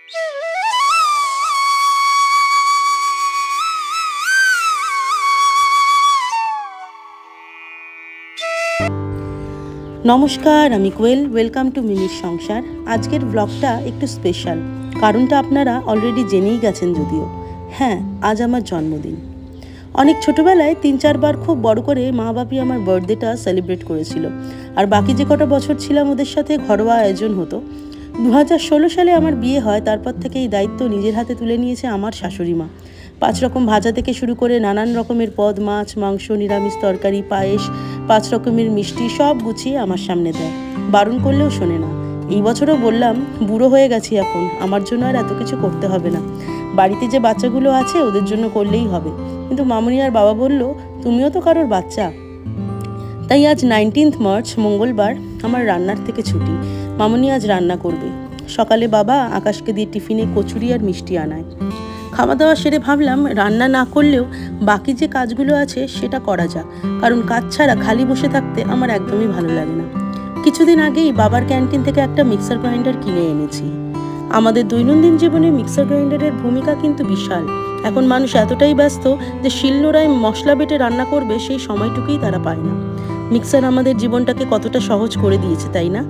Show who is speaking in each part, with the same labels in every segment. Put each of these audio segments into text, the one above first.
Speaker 1: নমস্কার, আমি কোয়েল। Welcome to মিমির সংসার। আজকের ব্লগটা একটু স্পেশাল, কারণটা আপনারা অলরেডি জেনেই গেছেন যদিও। হ্যাঁ, আজ আমার জন্মদিন। অনেক ছোটোবেলায় 3-4 বার খুব বড় করে মা বাপি আমার বার্থডেটা সেলিব্রেট করেছিল, আর বাকি যে কটা বছর ছিলাম ওদের সাথে ঘরোয়া আয়োজন হতো। 2016 সালে আমার বিয়ে হয়। তারপর থেকে এই দায়িত্ব নিজের হাতে তুলে নিয়েছে আমার শাশুড়ি মা। 5 রকম ভাজা থেকে শুরু করে নানান রকমের পদ, মাছ, মাংস, নিরামিষ তরকারি, পায়েস, 5 রকমের মিষ্টি সব গুছিয়ে আমার সামনে দেয়। বারণ করলেও শোনে না। এই বছরও বললাম, বুড়ো হয়ে গেছি এখন, আমার জন্য আর এত কিছু করতে হবে না। বাড়িতে যে বাচ্চাগুলো আছে ওদের জন্য করলেই হবে। কিন্তু মামুনি আর বাবা বলল, তুমিও তো কারোর বাচ্চা। তাই আজ 19 মার্চ মঙ্গলবার আমার রান্নার থেকে ছুটি। মামুনি আজ রান্না করবে। সকালে বাবা আকাশকে দিয়ে টিফিনে কচুরি আর মিষ্টি আনায়। খাওয়া দাওয়া সেরে ভাবলাম রান্না না করলেও বাকি যে কাজগুলো আছে সেটা করা যাক, কারণ কাজ ছাড়া খালি বসে থাকতে আমার একদমই ভালো লাগে না। কিছুদিন আগেই বাবার ক্যান্টিন থেকে একটা মিক্সার গ্রাইন্ডার কিনে এনেছি। আমাদের দৈনন্দিন জীবনে মিক্সার গ্রাইন্ডারের ভূমিকা কিন্তু বিশাল। এখন মানুষ এতটাই ব্যস্ত যে শিলনোড়ায় মশলা বেটে রান্না করবে সেই সময়টুকুই তারা পায় না। মিক্সার আমাদের জীবনটাকে কতটা সহজ করে দিয়েছে, তাই না?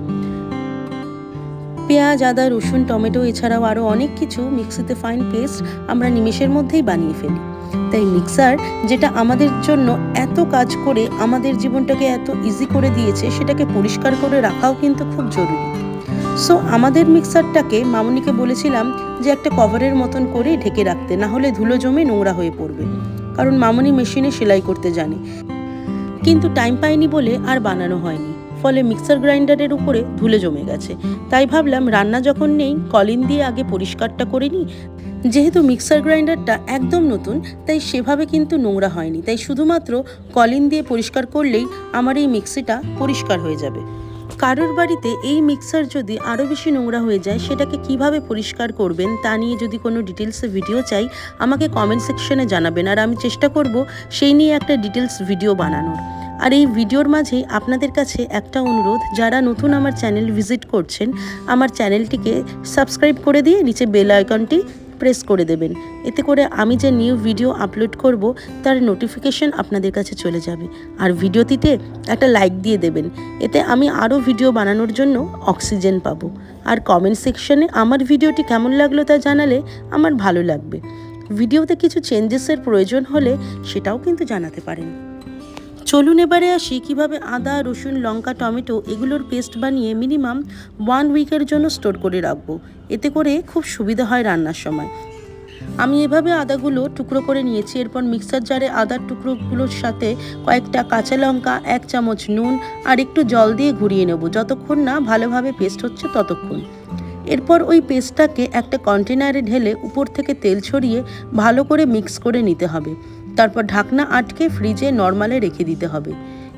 Speaker 1: পেঁয়াজ, আদা, রসুন, টমেটো এছাড়াও আরও অনেক কিছু মিক্সিতে ফাইন পেস্ট আমরা নিমেষের মধ্যেই বানিয়ে ফেলি। তাই মিক্সার যেটা আমাদের জন্য এত কাজ করে আমাদের জীবনটাকে এত ইজি করে দিয়েছে, সেটাকে পরিষ্কার করে রাখাও কিন্তু খুব জরুরি। সো আমাদের মিক্সারটাকে মামুনিকে বলেছিলাম যে একটা কভারের মতন করে ঢেকে রাখতে, না হলে ধুলো জমে নোংরা হয়ে পড়বে। কারণ মামুনি মেশিনে সেলাই করতে জানে, কিন্তু টাইম পাইনি বলে আর বানানো হয়নি। ফলে মিক্সার গ্রাইন্ডারের উপরে ধুলে জমে গেছে। তাই ভাবলাম রান্না যখন নেই, কলিন দিয়ে আগে পরিষ্কারটা করে নিই। যেহেতু মিক্সার গ্রাইন্ডারটা একদম নতুন, তাই সেভাবে কিন্তু নোংরা হয়নি। তাই শুধুমাত্র কলিন দিয়ে পরিষ্কার করলেই আমার এই মিক্সিটা পরিষ্কার হয়ে যাবে। কারোর বাড়িতে এই মিক্সার যদি আরও বেশি নোংরা হয়ে যায়, সেটাকে কিভাবে পরিষ্কার করবেন তা নিয়ে যদি কোনো ডিটেলসে ভিডিও চাই, আমাকে কমেন্ট সেকশনে জানাবেন, আর আমি চেষ্টা করব সেই নিয়ে একটা ডিটেলস ভিডিও বানানোর। আর এই ভিডিওর মাঝেই আপনাদের কাছে একটা অনুরোধ, যারা নতুন আমার চ্যানেল ভিজিট করছেন, আমার চ্যানেলটিকে সাবস্ক্রাইব করে দিয়ে নিচে বেল আইকনটি প্রেস করে দেবেন। এতে করে আমি যে নিউ ভিডিও আপলোড করব তার নোটিফিকেশন আপনাদের কাছে চলে যাবে। আর ভিডিওটিতে একটা লাইক দিয়ে দেবেন, এতে আমি আরও ভিডিও বানানোর জন্য অক্সিজেন পাবো। আর কমেন্ট সেকশনে আমার ভিডিওটি কেমন লাগলো তা জানালে আমার ভালো লাগবে। ভিডিওতে কিছু চেঞ্জেসের প্রয়োজন হলে সেটাও কিন্তু জানাতে পারেন। চলুন এবারে আসি কিভাবে আদা, রসুন, লঙ্কা, টমেটো এগুলোর পেস্ট বানিয়ে মিনিমাম 1 উইকের জন্য স্টোর করে রাখবো। এতে করে খুব সুবিধা হয় রান্নার সময়। আমি এভাবে আদাগুলো টুকরো করে নিয়েছি। এরপর মিক্সার জারে আদার টুকরোগুলোর সাথে কয়েকটা কাঁচা লঙ্কা, 1 চামচ নুন আর একটু জল দিয়ে ঘুরিয়ে নেব, যতক্ষণ না ভালোভাবে পেস্ট হচ্ছে ততক্ষণ। এরপর ওই পেস্টটাকে একটা কন্টেনারে ঢেলে উপর থেকে তেল ছড়িয়ে ভালো করে মিক্স করে নিতে হবে। তারপর ঢাকনা আটকে ফ্রিজে নরমালে রেখে দিতে হবে।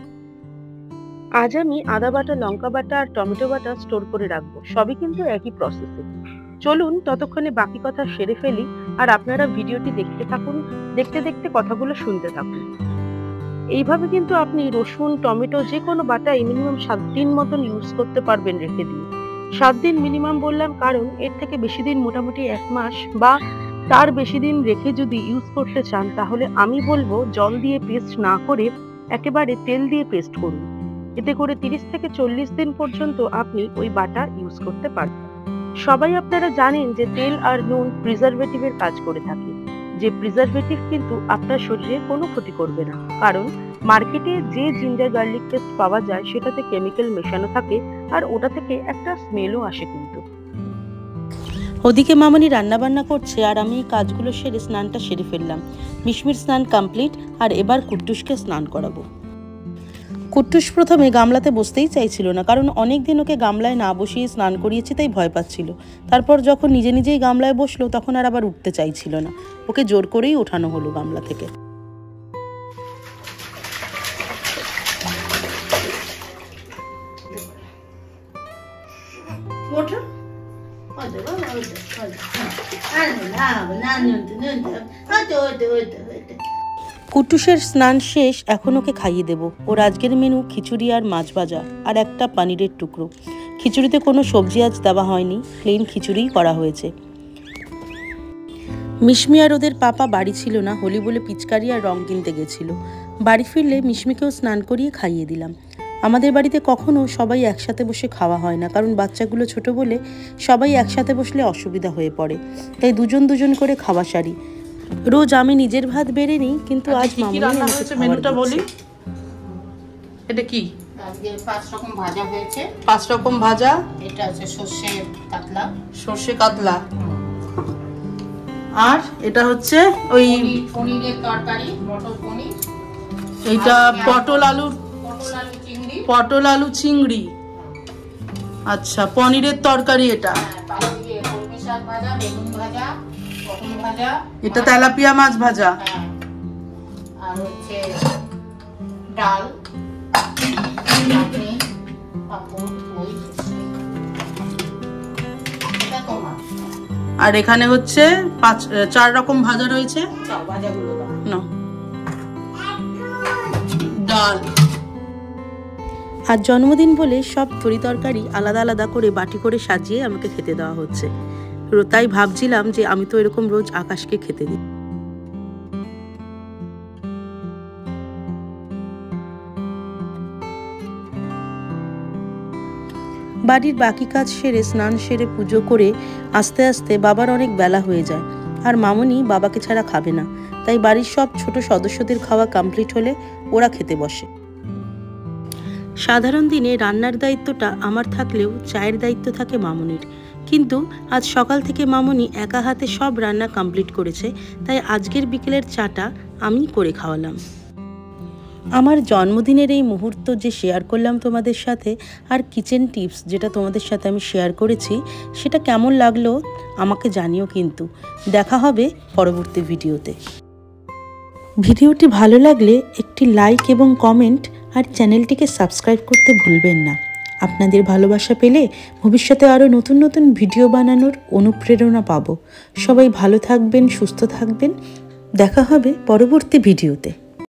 Speaker 1: আজ আমি আদা বাটা, লঙ্কা বাটা আর টমেটো বাটা স্টোর করে রাখবো। সবই কিন্তু একই প্রসেসে। চলুন ততক্ষণে বাকি কথা সেরে ফেলি, আর আপনারা ভিডিওটি দেখতে থাকুন। দেখতে দেখতে কথাগুলো শুনতে থাকুন। এইভাবে কিন্তু আপনি রসুন, টমেটো যে কোনো বাটাই মিনিমাম 7 দিন মতন ইউজ করতে পারবেন রেখে দিয়ে। 7 দিন মিনিমাম বললাম কারণ এর থেকে বেশি দিন, মোটামুটি 1 মাস বা তার বেশি দিন রেখে যদি ইউজ করতে চান, তাহলে আমি বলবো জল দিয়ে পেস্ট না করে একেবারে তেল দিয়ে পেস্ট করুন। এতে করে 30 থেকে 40 দিন পর্যন্ত আপনি ওই বাটা ইউজ করতে পারবেন। সবাই আপনারা জানেন যে তেল আর নুন প্রিজারভেটিভের কাজ করে থাকে। যে প্রিজারভেটিভ কিন্তু আপনার শরীরে কোনো ক্ষতি করবে না, কারণ মার্কেটে যে জিঞ্জার গার্লিক পেস্ট পাওয়া যায় সেটাতে কেমিক্যাল মেশানো থাকে, আর ওটা থেকে একটা স্মেলও আসে কিন্তু। ওদিকে মামনি রান্নাবান্না করছে, আর আমি কাজগুলো সেরে স্নানটা সেরে ফেললাম। মিশমির স্নান কমপ্লিট, আর এবার কুট্টুসকে স্নান করাবো। কুট্টুস প্রথমে গামলাতে বসতেই চাইছিল না, কারণ অনেক দিন ওকে গামলায় না বসিয়ে স্নান করিয়েছি, তাই ভয় পাচ্ছিল। তারপর যখন নিজে নিজেই গামলায় বসলো, তখন আর আবার উঠতে চাইছিল না। ওকে জোর করেই ওঠানো হলো গামলা থেকে। কুট্টুসের স্নান শেষ, এখন ওকে খাইয়ে দেব। ওর আজকের মেনু খিচুড়ি আর মাছ ভাজা আর একটা পনিরের টুকরো। খিচুড়িতে কোনো সবজি আজ দেওয়া হয়নি, প্লেন খিচুড়িই করা হয়েছে। মিশমি আর ওদের পাপা বাড়ি ছিল না, হোলি বলে পিচকারি আর রং কিনতে গেছিল। বাড়ি ফিরলে মিশমিকেও স্নান করিয়ে খাইয়ে দিলাম। আমাদের বাড়িতে কখনো সবাই একসাথে বসে খাওয়া হয় না, কারণ বাচ্চাগুলো ছোট বলে সবাই একসাথে বসলে অসুবিধা হয়ে পড়ে, তাই দুজন দুজন করে খাওয়া সারি। রোজ আমি নিজের ভাত বেড়ে নিই, কিন্তু আজ মামুনি আমাকে মেনুটা বলি। এটা কি?
Speaker 2: আজকে 5 রকম ভাজা হয়েছে।
Speaker 1: 5 রকম ভাজা।
Speaker 2: এটা হচ্ছে সর্ষে কাতলা।
Speaker 1: সর্ষে কাতলা। আর এটা হচ্ছে ওই
Speaker 2: পনিরের তরকারি, মটর পনির।
Speaker 1: এটা পটল আলু চিংড়ি। আচ্ছা, পনিরের তরকারি এটা।
Speaker 2: কলমি শাক ভাজা, বেগুন ভাজা, পটল ভাজা।
Speaker 1: এটা তেলাপিয়া মাছ ভাজা।
Speaker 2: আর হচ্ছে ডাল, চাটনি, পাপড়, দই। এটা তোমার।
Speaker 1: আর এখানে হচ্ছে 4 রকম ভাজা রয়েছে।
Speaker 2: ভাজাগুলো দাও
Speaker 1: না, ডাল। আর জন্মদিন বলে সব তরি তরকারি আলাদা আলাদা করে বাটি করে সাজিয়ে আমাকে খেতে দেওয়া হচ্ছে। তাই ভাবছিলাম যে আমি তো এরকম রোজ আকাশকে খেতে দিই। বাড়ির বাকি কাজ সেরে, স্নান সেরে, পুজো করে আস্তে আস্তে বাবার অনেক বেলা হয়ে যায়। আর মামুনি বাবাকে ছাড়া খাবে না, তাই বাড়ির সব ছোট সদস্যদের খাওয়া কমপ্লিট হলে ওরা খেতে বসে। সাধারণ দিনে রান্নার দায়িত্বটা আমার থাকলেও চায়ের দায়িত্ব থাকে মামুনির, কিন্তু আজ সকাল থেকে মামুনি একা হাতে সব রান্না কমপ্লিট করেছে, তাই আজকের বিকেলের চাটা আমি করে খাওয়ালাম। আমার জন্মদিনের এই মুহূর্ত যে শেয়ার করলাম তোমাদের সাথে, আর কিচেন টিপস যেটা তোমাদের সাথে আমি শেয়ার করেছি, সেটা কেমন লাগলো আমাকে জানিও। কিন্তু দেখা হবে পরবর্তী ভিডিওতে। ভিডিওটি ভালো লাগলে একটি লাইক এবং কমেন্ট আর চ্যানেলটিকে সাবস্ক্রাইব করতে ভুলবেন না। আপনাদের ভালোবাসা পেলে ভবিষ্যতে আরও নতুন নতুন ভিডিও বানানোর অনুপ্রেরণা পাবো। সবাই ভালো থাকবেন, সুস্থ থাকবেন। দেখা হবে পরবর্তী ভিডিওতে।